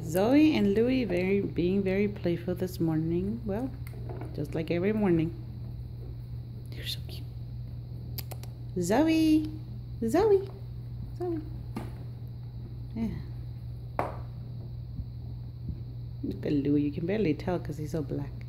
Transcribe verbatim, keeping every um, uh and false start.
Zoe and Louie very being very playful this morning. Well, just like every morning. They're so cute. Zoe, Zoe, Zoe. Yeah. Look at Louie. You can barely tell because he's so black.